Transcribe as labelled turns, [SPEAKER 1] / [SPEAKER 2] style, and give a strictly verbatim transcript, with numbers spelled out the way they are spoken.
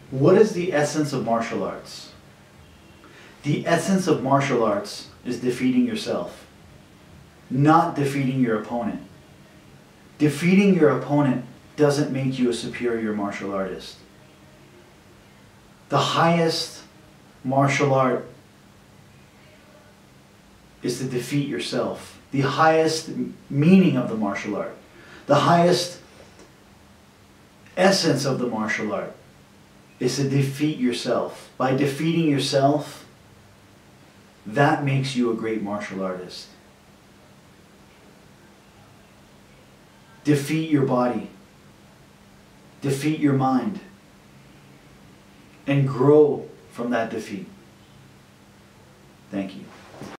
[SPEAKER 1] What is the essence of martial arts? The essence of martial arts is defeating yourself, not defeating your opponent. Defeating your opponent doesn't make you a superior martial artist. The highest martial art is to defeat yourself. The highest meaning of the martial art, the highest essence of the martial art is to defeat yourself. By defeating yourself, that makes you a great martial artist. Defeat your body. Defeat your mind. And grow from that defeat. Thank you.